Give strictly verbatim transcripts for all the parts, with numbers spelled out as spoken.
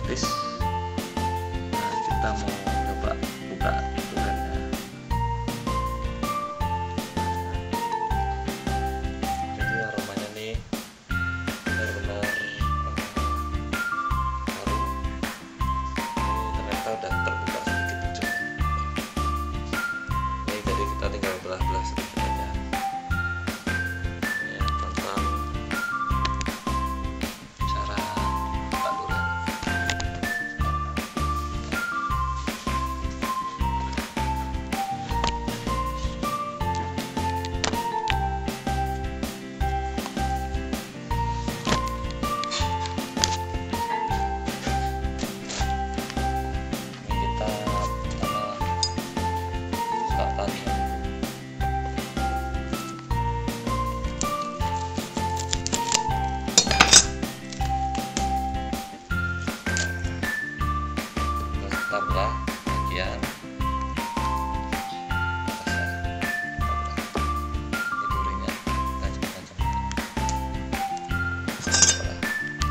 otomatis. Nah, kita mau coba buka durennya. Jadi aromanya nih benar-benar harum. Ini ternyata udah terbuka sedikit hijau. Ini jadi kita tinggal belah-belah sedikit aja. Ini tentang cara buka durian. Ini kita pertama buka talinya. Terus kita belah bagian atasnya. Kita belah. Ini durinya tajam-tajam. Kita belah.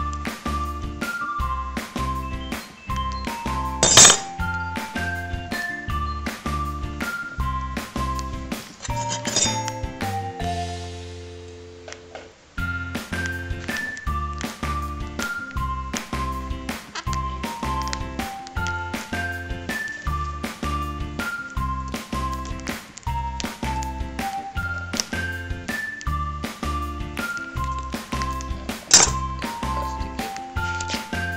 Buka sedikit.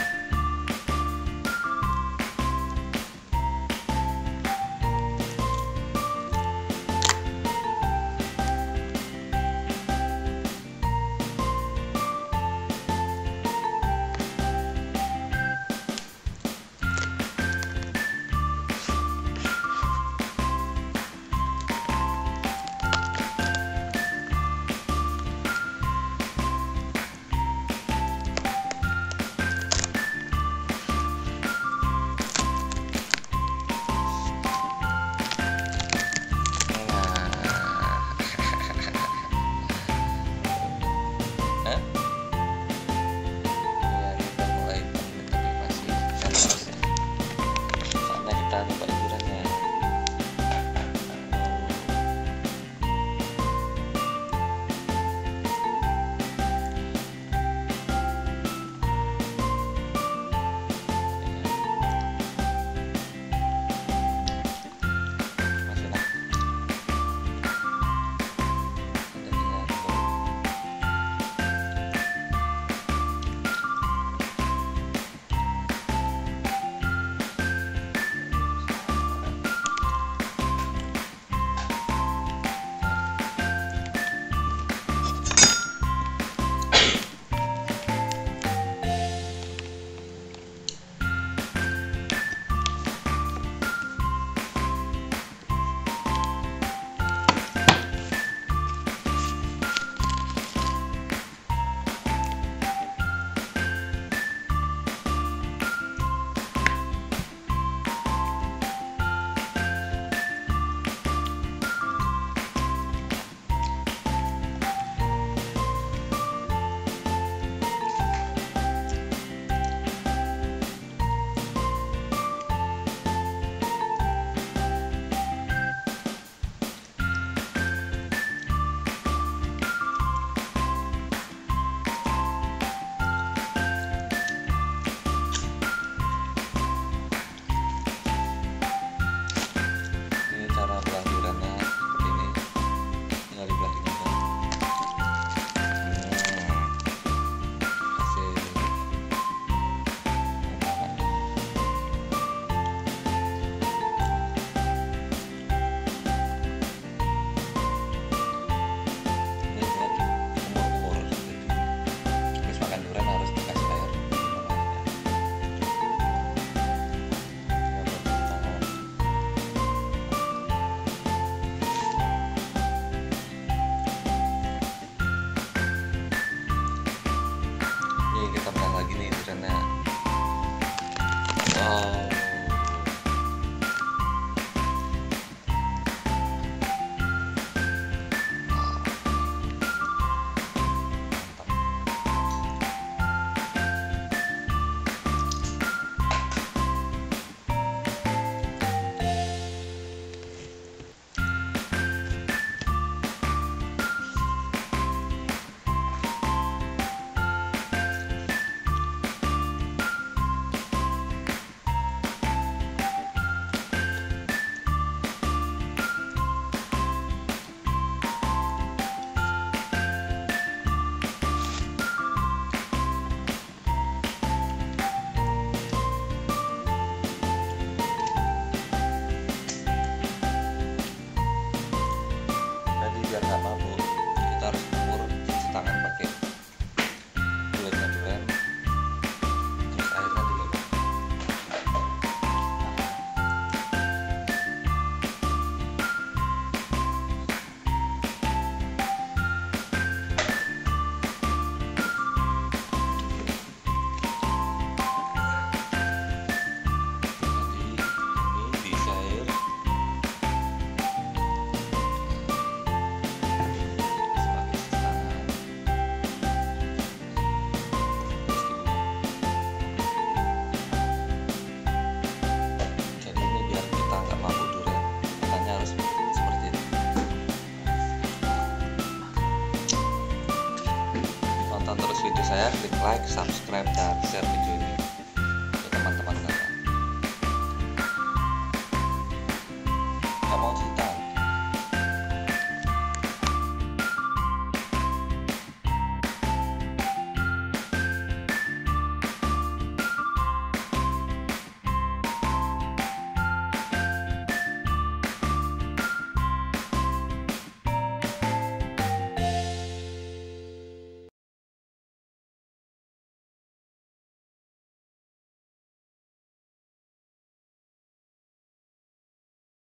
Hah? Ya, kita mulai panen, tapi masih panas ya. Saatnya kita coba duriannya. Masih lah. Dagingnya tuh. Ini cara belah duriannya seperti ini. Tinggal dibelah gini aja. Hmm. Hasil makanannya. Ini buat umur-umur seperti itu. Habis makan durian harus dikasih air minum airnya. Tinggal buat cuci tangan. Nih kita belah lagi nih duriannya. Wow. Mantap. like, subscribe, dan share video